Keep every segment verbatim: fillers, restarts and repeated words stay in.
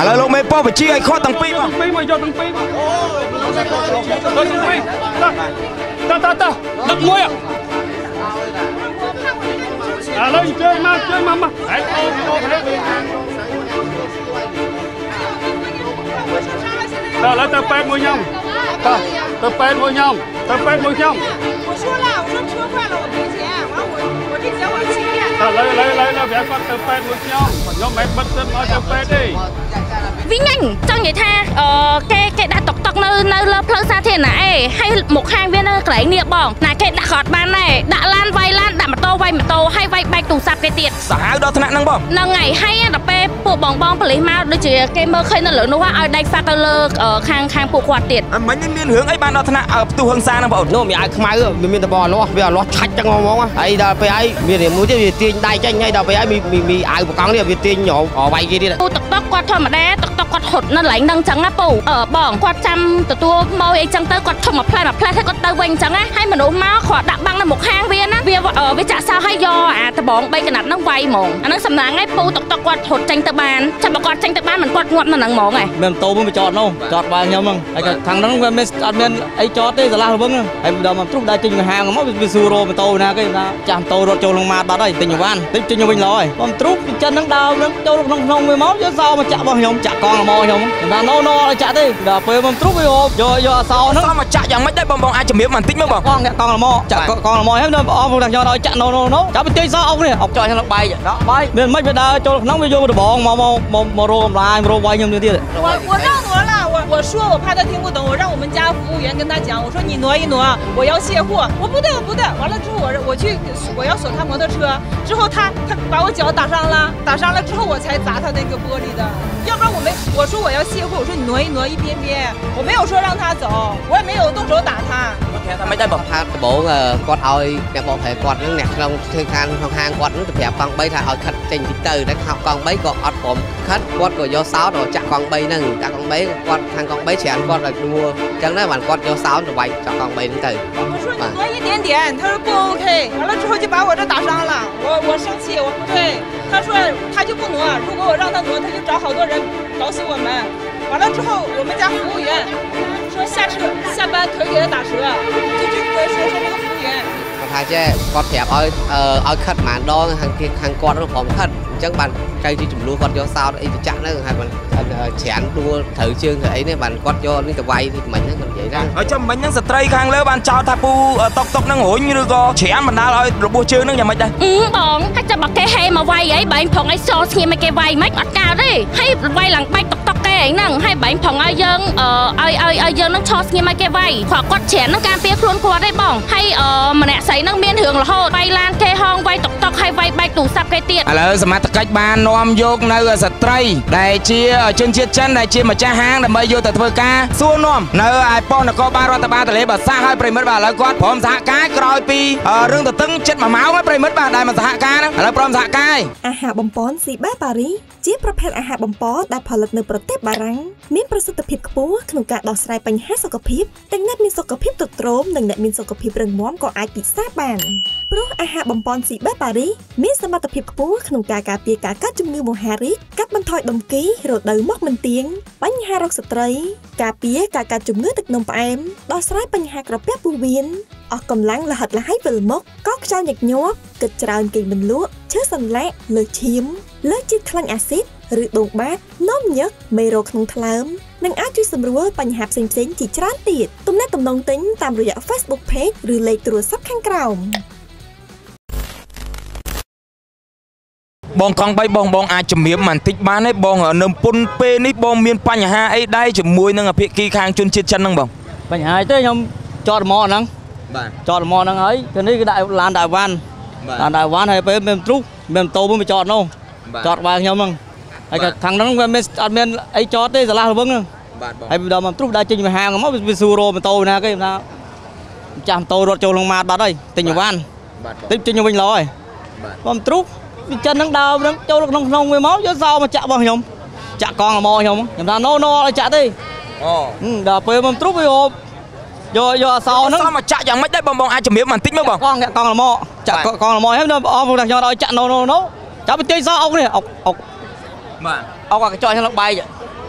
ឥឡូវលោកមេប៉ោះបញ្ជាឲ្យខាត់ទាំងពីរបងពីរមកយកទាំងពីរមកអូទាំងពីរតតតដឹកមួយឥឡូវជួយមកជួយមកមកហេតុអូអូហេតុតើឡើយទៅពេទ្យមួយខ្ញុំតើទៅពេទ្យមួយខ្ញុំទៅពេទ្យមួយខ្ញុំ我说了我说车坏了我赔钱完我我这钱我欺骗តើឡើយឡើយឡើយឡើយវាគាត់ទៅពេទ្យមួយខ្ញុំខ្ញុំមិនបិទទឹកមកទៅពេទ្យទេវិញអញចង់និយាយថាអឺគេគេដាក់តុកតុកនៅនៅលើផ្លូវសាធារណៈអេហើយមុខហាងវានៅកន្លែងនេះបងណាគេដាក់ក៏អត់បានដែរដាក់ឡានវាយឡានដាក់ម៉ូតូវាយម៉ូតូហើយវាយបែកទូរស័ព្ទគេទៀតសាហាវដល់ថ្នាក់ហ្នឹងបងហ្នឹងហើយហើយដល់ពេលពួកបងបងប៉ូលីសមកដូចជាគេមើលឃើញនៅលើនោះឲ្យដៃហ្វាក់ទៅលើខាងខាងពួកគាត់ទៀតមិញនេះមានរឿងអីបានដល់ថ្នាក់ផ្ទុះហឹង្សាហ្នឹងបងនោះមានឲ្យខ្មៅវាមានតបលាស់វាលាស់ឆាច់ចឹងហ្មងហើយដល់ពេលហើយមានមួយទៀតវាទាញដៃចេញហើយដល់ពេលហើយមានមានអាវបកង់នេះវាទាញវាយគេទៀតពូតុកតុកគាត់ធម្មតាតុកតុកគាត់ហត់នៅកន្លែងហ្នឹងចឹងណាពូអឺបងគាត់ចាំទទួលមកអីចឹងទៅគាត់ធំមួយផ្លែមួយផ្លែហើយគាត់ទៅវិញចឹងណាហើយមនុស្សមកគាត់ដាក់បាំងនៅមុខហាងវាណាវាវាចាក់សោហើយយកអាដបងបីកណាត់ហ្នឹងវាយហ្មងអាហ្នឹងសំណាងឯងពូតុកតុកគាត់ហត់ចេញទៅបានចាំបើគាត់ចេញទៅបានមិនគាត់ងាប់នៅហ្នឹងហ្មងឯងមានម៉ូតូមួយចតនោះចតបានខ្ញុំហ្នឹងហើយខាងហ្នឹងវាមានអត់មានអីចតទេឆ្លាស់រវឹងហើយដល់មកទ្រុសដើរចេញទៅហាងមកវាស៊ូរ៉ូម៉ូតូណាគេថាចាស់ម៉ូតូរត់ចូលក្នុងម៉ាតបាត់ហើយទិញវ៉ាន់ទិញទិញវិញឡហើយខ្ញុំទ្រុសពីចិនហ្នឹងដើរហ្នឹងចូលក្នុងក្នុងវាមកយកសោមកចាក់របស់ខ្ញុំចាក់កងល្មខ្ញុំថាណូណូឲ្យចាក់ទេដល់ពេលខ្ញុំទ្រុសវាយកយកអសោហ្នឹងសោមកចាក់យ៉ាងម៉េចដែរបងបងអាចជំរាបបន្តិចមើលបងកងកងល្មចាក់កងល្មហ្នឹងដល់អស់ខ្ញុំឲ្យចាក់ណូណូណូចាប់ទៅទាញសោអុកនេះអុកចោលខ្ញុំបែកដល់បែកមានមិនវាដើរចូលក្នុងវាយកដបងមកមកមករោកម្លាយមករោវាយខ្ញុំទៀត我我让挪了我我说我怕他听不懂我让我们家服务员跟他讲我说你挪一挪我要卸货我不对我不对完了之后我我去我要锁他摩托车之后他他把我脚打伤了打伤了之后我才砸他那个玻璃的要不然我没我说我要卸货我说你挪一挪一边边我没有说让他走我也没有动手打他ថាមិនដែរបងថាដបងគាត់ឲ្យអ្នកបងប្រែគាត់នឹងអ្នកក្នុងធ្វើខាងក្នុងហាងគាត់នឹងទៅប្រាប់កង់បីថាឲ្យខិតចេញតិចទៅតែកង់បីក៏អត់ព្រមខិតគាត់ក៏យកសោតចាក់កង់បីហ្នឹងចាក់កង់បីគាត់ខាងកង់បីច្រើនគាត់ឲ្យនួអញ្ចឹងដែរបានគាត់យកសោតទៅវាយចាក់កង់បីហ្នឹងទៅ我说你挪一点点他说不 OK 完了之后就把我这打伤了我我生气我不对他说他就不挪如果我让他挪他就找好多人搞死我们完了之后我们家服务员说下车下班腿给他打折就就说说那个服务员ថាចេះគាត់ប្រាប់ឲ្យឲ្យខិតប្រហែលដងខាងខាងគាត់នោះព្រមខិតអញ្ចឹងបានចៃជាចំនួនគាត់យកសោតអីទៅចាក់ហ្នឹងហើយបានច្រើនដួលត្រូវជើងទៅអីនេះបានគាត់យកនេះទៅវាយនេះមិញហ្នឹងគាត់និយាយថាហើយចាំមិញហ្នឹងស្ត្រីខាងលើបានចោទថាពូតុកតុកហ្នឹងរុញឬក៏ច្រានបណ្ដាលឲ្យរបួសជើងហ្នឹងយ៉ាងម៉េចដែរអឺបងហើយចាំបើគេហេមកវាយអីបែងផងឲ្យសស្ងៀមឲ្យគេវាយមិនអត់កើតទេហើយវាយឡើងបែកតុកតុកគេហ្នឹងហើយបែងផងឲ្យយើងឲ្យឲ្យឲ្យយើងហ្នឹងឈរស្ងៀមឲ្យគេវាយគាត់គាត់ច្រានហ្នឹងការពារខ្លួនគាត់ទេបងហើយម្នាក់ស្រីហ្នឹងមានរឿងរហូតវាយឡានគេហងវាយតុកតុកហើយវាយបែកទូរស័ព្ទគេទៀតឥឡូវសមត្ថកិច្ចបាននាំយកនៅស្ត្រីដែលជាជនជាតិចិនដែលជាម្ចាស់ហាងដើម្បីយកទៅធ្វើការសួរនាំនៅឯប៉ុស្តិ៍នគរបាលរដ្ឋបាលទន្លេបាសាឲ្យប្រិមិត្តបាទឥឡូវគាត់ព្រមសហការក្រោយពីរឿងទៅតឹងចិត្តមួយម៉ោងហើយប្រិមិត្តបាទដែលមកសហការហ្នឹងឥឡូវព្រមសហការអាហារបំពន់ស៊ីបែប៉ារីជាប្រភេទអាហារបំពន់ដែលផលិតនៅប្រទេសបារាំងមានប្រសិទ្ធភាពខ្ពស់ក្នុងការដោះស្រាយបញ្ហាសុខភាពទាំងអ្នកមានសុខភាពទ្រុឌទ្រោមនិងអ្នកមានសុខភាពរឹងមាំក៏អាចពិសាបានព្រោះអាហារបំពន់ស៊ីបែប៉ារីមានសមត្ថភាពខ្ពស់ក្នុងការការពារការកើតជំងឺមហារីកកាត់បន្ថយដុំគីរដូវមកមិនទៀងបញ្ហារោគស្ត្រីការពារការកើតជំងឺទឹកនោមផ្អែមដោះស្រាយបញ្ហាក្រពះពោះវៀនអស់កម្លាំងលហិតលហើយវិលមុខកោសខ្យល់ញឹកញាប់គិតច្រើនគេមិនលក់ឈឺសន្លាក់លើឈាមលើជាតិខ្លាញ់អាស៊ីតឬដងបាតនោមញឹកមេរោគក្នុងថ្លើមនិងអាចជួយសម្រួលបញ្ហាផ្សេងៗជាច្រើនទៀតទំនាក់ទំនងទិញតាមរយៈ Facebook Page ឬលេខទូរស័ព្ទខាងក្រោមបងកង់បីបងបងអាចជំរាបបន្តិចបានទេបងនៅពុនពេលនេះបងមានបញ្ហាអីដែរជាមួយនឹងភាគីខាងជនជាតិចិនហ្នឹងបងបញ្ហាទេខ្ញុំចតម៉ោហ្នឹងបាទចតម៉ោហ្នឹងហើយទៅនេះគឺដាក់ឡានដាក់វ៉ាន់ឡានដាក់វ៉ាន់ហើយពេលមានទ្រុសមានម៉ូតូមួយចតនោះចតវាខ្ញុំហ្នឹងហើយខាងហ្នឹងវាមានអត់មានអីចតទេឆ្លាស់រវឹងហ្នឹងបាទបងហើយដល់មកទ្រុសដើរចេញទៅហាងមកវាស៊ូរ៉ូម៉ូតូណាគេថាចាស់ម៉ូតូរត់ចូលក្នុងម៉ាតបាត់ហើយទិញវ៉ាន់បាទទិញចេញវិញឡហើយបាទបងទ្រុសពីចិនហ្នឹងដើរហ្នឹងចូលក្នុងក្នុងវាមកយកសោមកចាក់របស់ខ្ញុំចាក់កងល្មខ្ញុំខ្ញុំថាណូណូឲ្យចាក់ទេអូដល់ពេលខ្ញុំទ្រុសវាយកយកយកអសោហ្នឹងសោមកចាក់យ៉ាងម៉េចដែរបងបងអាចជំរាបបន្តិចមើលបងកងកងល្មចាក់កងល្មហ្នឹងដល់អស់ខ្ញុំខ្ញុំឲ្យចាក់ណូណូណូចាប់ទៅទាញសោអុកនេះអុកអុកបាទអុកក៏ចោលខ្ញុំបែក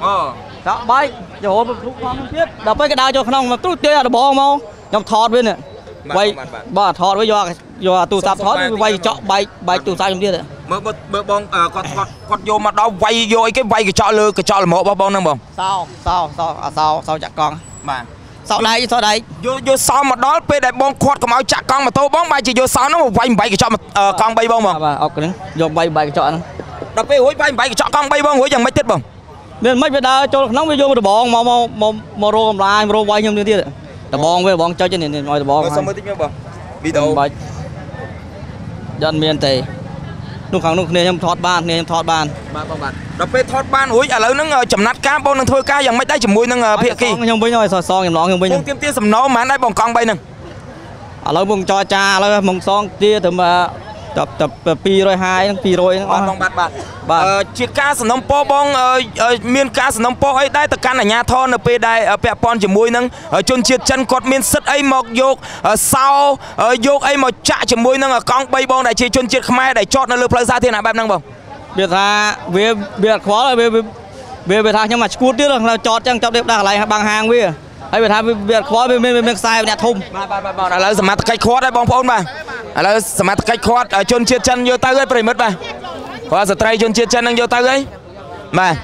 ចាក់បែកចូលមកទុកផងទៀតដល់ពេលគេដើរចូលក្នុងមកទូទាយដបងមកខ្ញុំថតវានេះវាយបាទថតវាយកយកទូរស័ព្ទថតវាយចក់បែកបែកទូរស័ព្ទខ្ញុំទៀតមើលមើលបងគាត់គាត់គាត់យកមកដល់វាយយកអីគេវាយកញ្ចក់លើកញ្ចក់លម្អរបស់បងហ្នឹងបងសោសោសោអាសោសោចាក់កង់បាទសោដៃសោដៃយកយកសោមកដល់ពេលដែលបងខាត់កុំឲ្យចាក់កង់ម៉ូតូបងបែរជាយកសោហ្នឹងវាយបែកកញ្ចក់កង់បីបងបងបាទអុកហ្នឹងយកបែកបែកកញ្ចក់ហ្នឹងដល់ពេលរួចវាយបែកកញ្ចក់កង់បីបងរួចយ៉ាងម៉េចទៀតបងមានមិនវាដើរចូលក្នុងវាយកដបងមកមកមករោកម្លាយមករោវាយខ្ញុំទៀតដបងវាដបងចុចនេះឲ្យដបងសុំមើលតិចមើលបងវីដេអូបាច់យត់មានទេនោះខាងនោះគ្នាខ្ញុំថតបានគ្នាខ្ញុំថតបានបាទបងបាទដល់ពេលថតបានរួចឥឡូវហ្នឹងចំណាត់ការបងនឹងធ្វើការយ៉ាងម៉េចដែរជាមួយនឹងភាគីខ្ញុំវិញឲ្យសសងខ្ញុំឡងខ្ញុំវិញខ្ញុំទៀមទាសំណោប៉ុន្មានដែរបងកង់បីហ្នឹងឥឡូវបងចរចាឥឡូវមកសងទាទៅតែតែពីរហាយហ្នឹងពីរហ្នឹងអស់បងបាទបាទជាការសំណុំពរបងមានការសំណុំពរអីដែរទៅកាន់អាជ្ញាធរនៅពេលដែលពាក់ព័ន្ធជាមួយនឹងជនជាតិចិនគាត់មានសិទ្ធិអីមកយកសោយកអីមកចាក់ជាមួយនឹងកង់បីបងដែលជាជនជាតិខ្មែរដែលចតនៅលើផ្លូវសាធារណៈបែបហ្នឹងបងវាថាវាវាខ្វល់វាវាវាថាខ្ញុំមកឈួតទៀតដល់ចតចឹងចតដល់កន្លែងបាំងហាងវាហើយវាថាវាខ្វល់វាមានមានខ្សែអ្នកធំបាទបាទបាទឥឡូវសមត្ថកិច្ចខាត់ហើយបងប្អូនបាទឥឡូវសមត្ថកិច្ចខាត់ជនជាតិចិនយកទៅហើយប្រិមិត្តបាទគាត់ស្ត្រីជនជាតិចិននឹងយកទៅហើយបាទ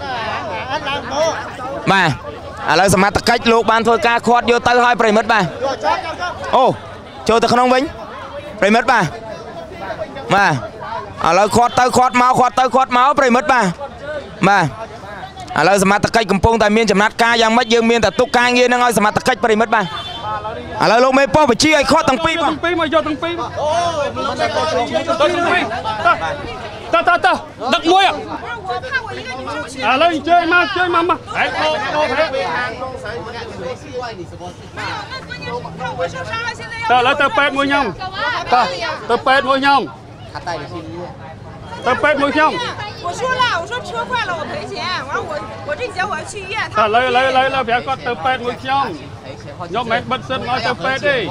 បាទឥឡូវសមត្ថកិច្ចលោកបានធ្វើការខាត់យកទៅហើយប្រិមិត្តបាទអូចូលទៅក្នុងវិញប្រិមិត្តបាទបាទឥឡូវខាត់ទៅខាត់មកខាត់ទៅខាត់មកប្រិមិត្តបាទបាទឥឡូវសមត្ថកិច្ចកំពុងតែមានចំណាត់ការយ៉ាងម៉េចយើងមានតែទុកការងារនឹងឲ្យសមត្ថកិច្ចប្រិមិត្តបាទឥឡូវលោកមេប៉ុស្តិ៍បញ្ជាឲ្យខាត់ទាំងពីរទាំងពីរមកយកទាំងពីរអូទាំងពីរតើតើតើដឹកមួយឥឡូវជួយមកជួយមកមកហែកលោកលោកហែកតើឥឡូវទៅពេទ្យមួយខ្ញុំតើទៅពេទ្យមួយខ្ញុំទៅពេទ្យមួយខ្ញុំ我说了，我说车坏了我赔钱，完了我我这节我要去医院。 他来来来来，别个ទៅពេទ្យមួយខ្ញុំខ្ញុំមិនបិទសិនឲ្យទៅពេទ្យទេ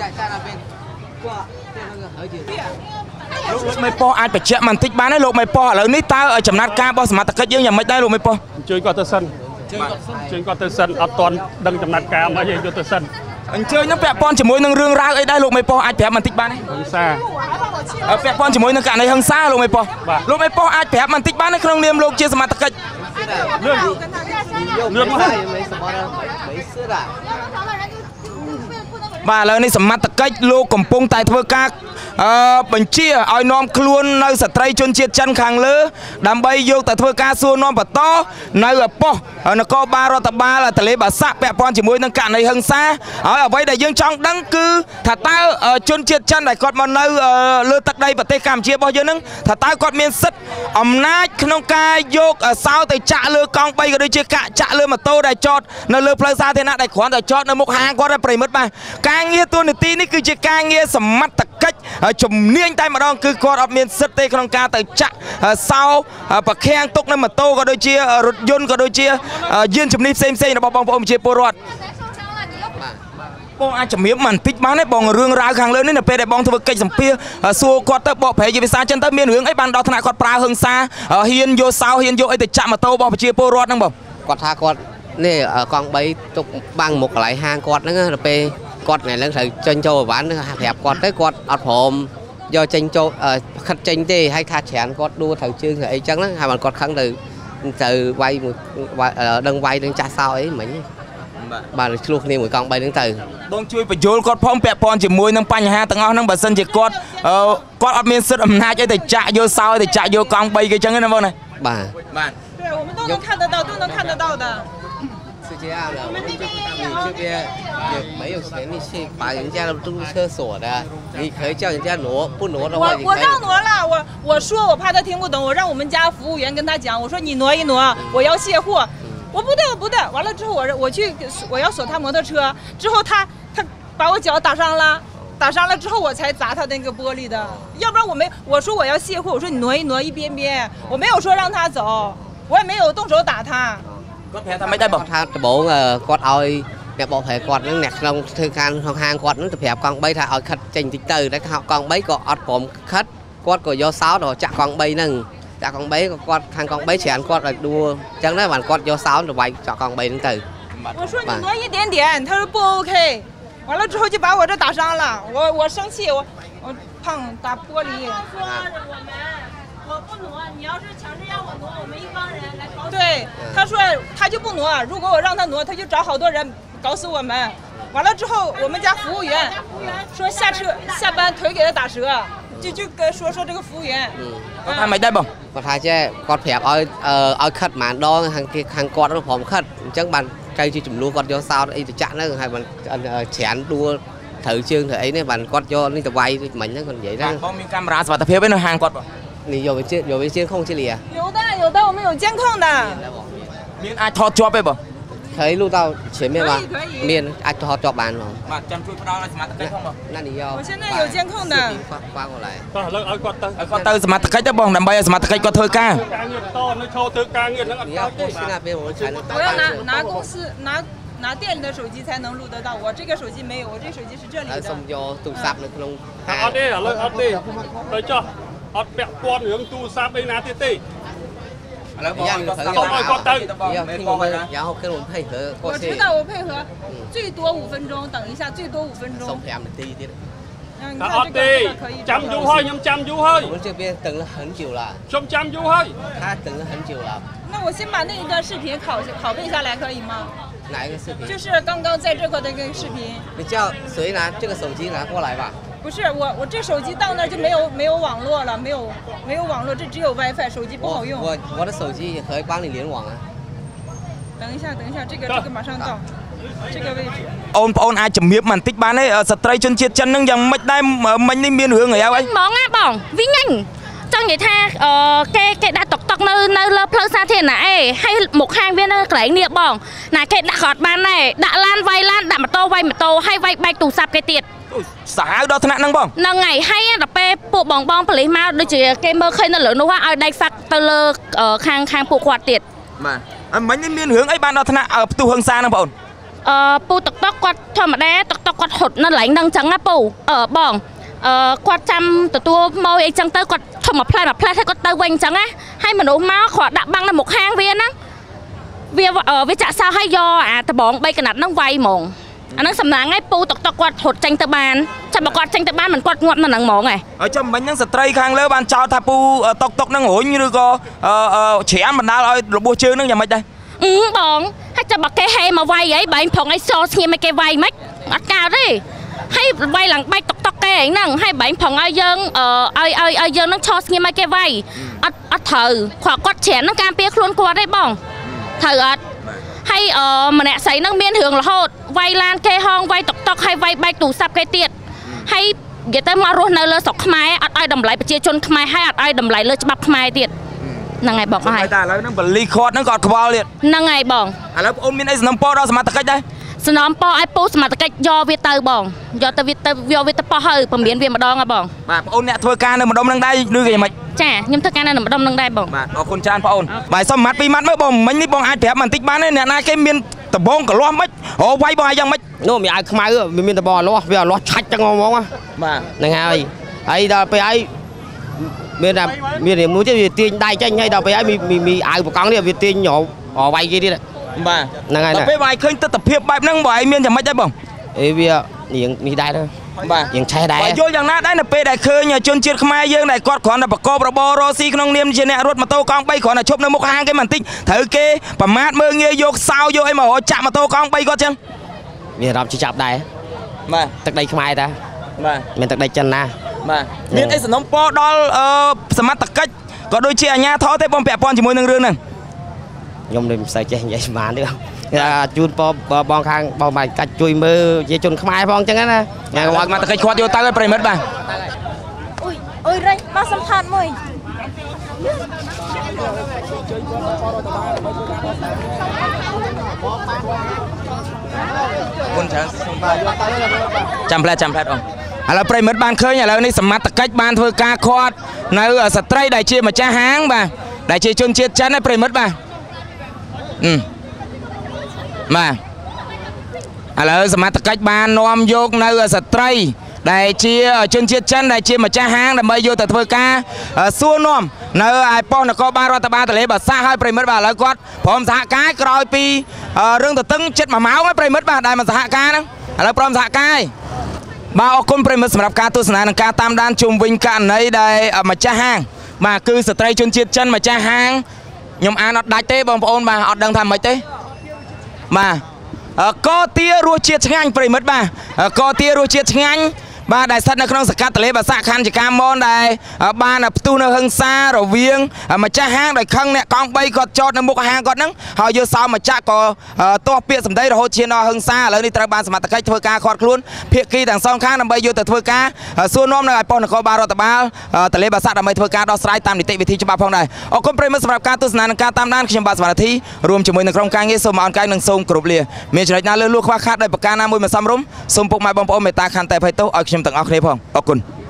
លោកមេប៉ុស្តិ៍អាចបញ្ជាក់បន្តិចបានទេលោកមេប៉ុស្តិ៍ឥឡូវនេះតើចំណាត់ការរបស់សមត្ថកិច្ចយើងយ៉ាងម៉េចដែរលោកមេប៉ុស្តិ៍ជួយគាត់ទៅសិនជួយគាត់ទៅសិនអត់ទាន់ដឹងចំណាត់ការមកយើងយកទៅសិនអញ្ជើញនឹងពាក់ព័ន្ធជាមួយនឹងរឿងរ៉ាវអីដែរលោកមេប៉ុស្តិ៍អាចប្រាប់បន្តិចបានទេហឹង្សាពាក់ព័ន្ធជាមួយនឹងករណីហឹង្សាលោកមេប៉ុស្តិ៍លោកមេប៉ុស្តិ៍អាចប្រាប់បន្តិចបានទេក្នុងនាមលោកជាសមត្ថកិច្ចរឿងរឿងមកបាទឥឡូវនេះសមត្ថកិច្ចលោកកំពុងតែធ្វើការអឺបញ្ជាឲ្យនាំខ្លួននៅស្ត្រីជនជាតិចិនខាងលើដើម្បីយកទៅធ្វើការសួរនាំបន្តនៅប៉ុស្តិ៍នគរបាលរដ្ឋបាលទន្លេបាសាក់ពាក់ព័ន្ធជាមួយនឹងករណីហិង្សាហើយអ្វីដែលយើងចង់ដឹងគឺថាតើជនជាតិចិនដែលគាត់មកនៅលើទឹកដីប្រទេសកម្ពុជារបស់យើងនឹងថាតើគាត់មានសិទ្ធិអំណាចក្នុងការយកសោទៅចាក់លើកង់បីក៏ដូចជាកាក់ចាក់លើម៉ូតូដែលចតនៅលើផ្លូវសាធារណៈដែលគ្រាន់តែចតនៅមុខហាងគាត់ប្រិមិត្តបាទការងារទួនាទីនេះគឺជាការងារសមត្ថកិច្ចជំនាញតែម្ដងគឺគាត់អត់មានសិទ្ធិទេក្នុងការទៅចាក់សោប្រខាំងទុកនៅម៉ូតូក៏ដូចជារថយន្តក៏ដូចជាយានជំនិះផ្សេងផ្សេងរបស់បងប្អូនប្រជាពលរដ្ឋបងអាចជំរាបបន្តិចបានទេបងរឿងរ៉ាវខាងលើនេះនៅពេលដែលបងធ្វើកិច្ចសម្ភារសួរគាត់ទៅបកប្រែជាភាសាចិនទៅមានរឿងអីបានដល់ថ្នាក់គាត់ប្រើហិង្សាហ៊ានយកសោហ៊ានយកអីទៅចាក់ម៉ូតូរបស់ប្រជាពលរដ្ឋហ្នឹងបងគាត់ថាគាត់នេះកង់បីទុកបាំងមុខកន្លែងហាងគាត់ហ្នឹងទៅពេលគាត់ថ្ងៃឡើងត្រូវចេញចូលអីវ៉ាន់ប្រាប់គាត់ទៅគាត់អត់ព្រមយកចេញចូលខិតចេញទេហើយថាច្រើនគាត់ដួលត្រូវជើងអីចឹងហ្នឹងហើយគាត់ខឹងទៅទៅវាយមួយដឹងវាយនឹងចាស់សោអីមិញបាទឆ្លោះគ្នាមួយកង់បីហ្នឹងទៅបងជួយបញ្យល់គាត់ផងពាក់ព័ន្ធជាមួយនឹងបញ្ហាទាំងអស់ហ្នឹងបើសិនជាគាត់គាត់អត់មានសិទ្ធិអំណាចអីទៅចាក់យកសោទៅចាក់យកកង់បីគេចឹងណាបងណាបាទបាទ对我们都能看得到都能看得到的是这样的，我们这你这边也没有权利去把人家的住厕所的，你可以叫人家挪，不挪的话， 我我让挪了，我我说我怕他听不懂，我让我们家服务员跟他讲，我说你挪一挪，我要卸货，我不对我不对，完了之后我我去我要锁他摩托车，之后他他把我脚打伤了。打伤了之后我才砸他那个玻璃的，要不然我没我说我要卸货，我说你挪一挪一边边，我没有说让他走，我也没有动手打他。 គាត់ប្រាប់ថាមិនដែរបងថាដំបងគាត់ឲ្យអ្នកបកប្រែគាត់ហ្នឹងអ្នកក្នុងធ្វើការក្នុងហាងគាត់ហ្នឹងទៅប្រាប់កង់បីថាឲ្យខិតចេញតិចទៅតែកង់បីក៏អត់ព្រមខិតគាត់ក៏យកសោទៅចាក់កង់បីហ្នឹងតែតាកង3ក៏គាត់ខាងកង3ច្រើនគាត់ឲ្យដួលអញ្ចឹងដែរបានគាត់យកសោនទៅវាយចកកង3ហ្នឹងទៅ我说你挪一点点，他说不 OK， 完了之后就把我这打伤了，我我生气，我我砰打玻璃。他说我们我不挪，你要是强制让我挪，我们一帮人来搞。对，他说他就不挪，如果我让他挪，他就找好多人搞死我们。完了之后，我们家服务员说下车下班腿给他打折，就就跟说说这个服务员。 គាត់ថាមិនដែរបងគាត់ថាចេះគាត់ប្រាប់ឲ្យឲ្យខិតម៉ានដងខាងខាងគាត់នោះព្រមខិតអញ្ចឹងបានចៅជាចំនួនគាត់យកសោតអីទៅចាក់ហ្នឹងហើយបានច្រើនដួលត្រូវជើងត្រូវអីនេះបានគាត់យកនេះទៅវាយដូចមិញហ្នឹងគាត់និយាយហ្នឹងបងមានកាមេរ៉ាសុវត្ថិភាពឯនៅហាងគាត់បងនេះយកវាយកវា监控这里啊有的有的我们有监控的មានអាចថតជាប់ទេបង可以录到前面吗？面按好抓板了。 បាទចាំជួយផ្ដល់ឲ្យសមត្ថកិច្ចផងបង那你要我现在有监控的发发过来តោះឥឡូវឲ្យគាត់ទៅឲ្យគាត់ទៅសមត្ថកិច្ចទៅបងដើម្បីឲ្យសមត្ថកិច្ចគាត់ធ្វើការការងារតនៅឈរធ្វើការងារហ្នឹងអត់你要过去那边我们才能我要拿拿公司拿拿店里的手机才能录得到我这个手机没有我这手机是这里的សុំយកទូរស័ព្ទនៅក្នុងអត់ទេឥឡូវអត់ទេទៅចុះអត់ពាក់ព័ន្ធរឿងទូរស័ព្ទអីណាទៀតទេឥឡូវបងឲ្យគាត់ទៅសុំឲ្យគាត់ទៅ要听我们然后跟我们配合过我去知道我配合最多五分钟等一下最多五分钟送5នាទីទៀត你អ看ត់这ទេ个可以ចាំយូរហើយខ្ញុំចាំយូរហើយ我们这边等了很久了ខ្ញុំចាំយូរហើយ他等了很久了那我先把那一段视频拷拷贝下来可以吗哪一个视频就是刚刚在这块的那个视频你叫谁拿这个手机拿过来吧不是我我这手机到那儿就没有没有网络了没有没有网络这只有 WiFi 手机不好用我我的手机也可以帮你联网啊等一下等一下这个这个马上到这个位置អូនបងអូនអាចជំរាបបន្តិចបានទេស្ត្រីជនជាតិចិនហ្នឹងយ៉ាងម៉េចដែរមិញនេះមានរឿងអីហើយហ្មងណាបងវិញញចង់និយាយថាគេគេដាក់តុកតុកនៅនៅលើផ្លូវសាធារណៈអេហើយមុខហាងវានៅកន្លែងនេះបងណាគេដាក់ក៏អត់បានដែរដាក់ឡានវាយឡានដាក់ម៉ូតូវាយម៉ូតូហើយវាយបែកទូរស័ព្ទគេទៀតសាហាវដល់ថ្នាក់ហ្នឹងបងហ្នឹងហើយហើយដល់ពេលពួកបងបងប៉ូលីសមកដូចជាគេមើលឃើញនៅលើនោះឲ្យដៃហ្វាក់ទៅលើខាងខាងពួកគាត់ទៀតបាទអមិញនេះមានរឿងអីបានដល់ថ្នាក់ផ្ទុះហឹង្សាហ្នឹងបងអូនអឺពូតុកតុកគាត់ធម្មតាតុកតុកគាត់ហត់នៅកន្លែងហ្នឹងអញ្ចឹងណាពូអឺបងអឺគាត់ចាំទទួលមកអីចឹងទៅគាត់ធំមួយផ្លែមួយផ្លែហើយគាត់ទៅវិញអញ្ចឹងណាហើយមនុស្សមកគ្រាន់ដាក់បាំងនៅមុខហាងវាហ្នឹងវាវាចាក់សោឲ្យយកអាដបង3កណាត់ហ្នឹងវាយហ្មងអាហ្នឹងសំណាងឯងពូតុកតុកគាត់ហត់ចេញទៅបានចាំបើគាត់ចេញទៅបានមិនគាត់ងាប់នៅហ្នឹងហ្មងឯងហើយចាំមិញហ្នឹងស្ត្រីខាងលើបានចោទថាពូតុកតុកហ្នឹងរុញឬក៏ច្រានបណ្ដាលឲ្យរបួសជើងហ្នឹងយ៉ាងម៉េចដែរអឺបងហើយចាំបើគេហេមកវាយអីបែងផងឲ្យសស្ងៀមឲ្យគេវាយមិនអត់កើតទេហើយវាយឡើងបែកតុកតុកគេហ្នឹងហើយបែងផងឲ្យយើងឲ្យឲ្យឲ្យយើងនឹងឈរស្ងៀមឲ្យគេវាយអត់អត់ត្រូវគ្រាន់គាត់ច្រាននឹងការពារខ្លួនគាត់ទេបងត្រូវអត់ហើយម្នាក់ស្រីហ្នឹងមានរឿងរហូតវាយឡានគេហងវាយតុកតុកហើយវាយបែកទូរស័ព្ទគេទៀតហើយនិយាយទៅមករស់នៅលើស្រុកខ្មែរអត់ឲ្យតម្លៃប្រជាជនខ្មែរហើយអត់ឲ្យតម្លៃលើច្បាប់ខ្មែរទៀត ហ្នឹងហើយបងអស់ហើយតែឥឡូវហ្នឹងបលីខាត់ហ្នឹងក៏អត់ខ្វល់ទៀតហ្នឹងហើយបងឥឡូវបងអូនមានអីសំណពរដល់សមត្ថកិច្ចដែរសំណពរឲ្យពូសមត្ថកិច្ចយកវាទៅបងយកទៅវាទៅយកវាទៅប៉ោះហើយពមៀនវាម្ដងហ៎បងបាទបងអូនអ្នកធ្វើការនៅម្ដុំហ្នឹងដែរឬក៏យ៉ាងម៉េចចាខ្ញុំធ្វើការនៅម្ដុំហ្នឹងដែរបងបាទអរគុណច្រើនបងអូនបាទសុំម៉ាត់ពីរម៉ាត់មើលបងមិញនេះបងអាចប្រាប់បន្តិចបានទេអ្នកណាគេមានដបងកលាស់មិនអូវាយបងឲ្យយ៉ាងម៉េចនោះមានឲ្យខ្មៅវាមានដបងលាស់វាលាស់ឆាច់ចឹងហ្មងបាទហ្នឹងហើយហើយដល់ពេលឲ្យមានតែមានរៀងមួយទៀតវាទាញដៃចេញហើយដល់ពេលឲ្យមីមីអាវបកង់នេះវាទាញរវាយគេទៀតបាទហ្នឹងហើយដល់ពេលវាយឃើញទស្សនភាពបែបហ្នឹងបងឯងមានយ៉ាងម៉េចដែរបងអេវារៀងនេះដែរបាទរៀងឆេះដែរយល់យ៉ាងណាដែរនៅពេលដែលឃើញជនជាតិខ្មែរយើងដែលគាត់គ្រាន់តែប្រកបរបររស់ស៊ីក្នុងនាមជាអ្នករត់ម៉ូតូកង់3គ្រាន់តែឈប់នៅមុខហាងគេបន្តិចត្រូវគេប្រមាថមើលងាយយកសោយកអីមកចាក់ម៉ូតូកង់3គាត់ចឹងមានអារម្មណ៍ជាចាប់ដែរបាទទឹកដីខ្មែរតាបាទមានទឹកដីចិនណាបាទមានអីសំណពរដល់សមត្ថកិច្ចក៏ដូចជាអាជ្ញាធរទេបងពាក់ព័ន្ធជាមួយនឹងរឿងហ្នឹងខ្ញុំមិនសូវចេះនិយាយស្មានទេជូនបងខាងបងបាយកាច់ជួយមើលជាជនខ្មែរផងចឹងណាញ៉ាំមកតែកិច្ចគាត់យកទៅឲ្យប្រិមិត្តបាទអុយអុយរេមកសំខាន់មួយគុណច្រើនចាំផ្លែចាំផ្លែអងឥឡូវប្រិមិត្តបានឃើញឥឡូវនេះសមត្ថកិច្ចបានធ្វើការខាត់នៅស្ត្រីដែលជាម្ចាស់ហាងបាទដែលជាជនជាតិចិនហើយប្រិមិត្តបាទអឺបាទឥឡូវសមត្ថកិច្ចបាននាំយកនៅស្ត្រីដែលជាជនជាតិចិនដែលជាម្ចាស់ហាងដើម្បីយកទៅធ្វើការសួរនាំនៅឯប៉ុស្តិ៍នគរបាលរដ្ឋបាលទន្លេបាសាក់ហើយប្រិមិត្តបាទឥឡូវគាត់ព្រមសហការក្រោយពីរឿងទទឹងចិត្តមួយម៉ោងហើយប្រិមិត្តបាទដែលមកសហការហ្នឹងឥឡូវព្រមសហការហើយបាទអរគុណប្រិមិត្តសម្រាប់ការទស្សនានិងការតាមដានជុំវិញករណីដែលម្ចាស់ហាងបាទគឺស្ត្រីជនជាតិចិនម្ចាស់ហាងខ្ញុំអានអត់ដាច់ទេបងប្អូនបាទអត់ដឹងថាម៉េចទេបាទកទារសជាតិឆ្ងាញ់ប្រិមិត្តបាទកទារសជាតិឆ្ងាញ់បាទដែលស្ថិតនៅក្នុងសង្កាត់ទន្លេបាសាក់ខណ្ឌជាកាមនដែលបានផ្ទុះនៅហឹង្សារវាងម្ចាស់ហាងដែលខឹងអ្នកកង់បីគាត់ចតនៅមុខហាងគាត់ហ្នឹងហើយយកសោម្ចាស់ក៏ទាស់ពាក្យសម្ដីរហូតឈានដល់ហឹង្សាឥឡូវនេះត្រូវបានសមត្ថកិច្ចធ្វើការខាត់ខ្លួនភាគីទាំងសងខាងដើម្បីយកទៅធ្វើការសួរនាំនៅឯប៉ុស្តិ៍នគរបាលរដ្ឋបាលទន្លេបាសាក់ដើម្បីធ្វើការដោះស្រាយតាមនីតិវិធីច្បាប់ផងដែរអរគុណប្រិយមិត្តសម្រាប់ការទស្សនានិងការតាមដានខ្ញុំបាទសមត្ថធីរួមជាមួយនឹងក្រុមការងារសូមអរគុណនិងសូមគោរពលាមានចំណុចណាលើសលួសខ្វះខាតដោយប្រការណាមួយមិនសមរម្យសូមពុកម៉ែបងប្អូនមេត្តាខន្តីអភ័យទោសឲ្យខ្ញុំទាំងអស់គ្នាផងអរគុណ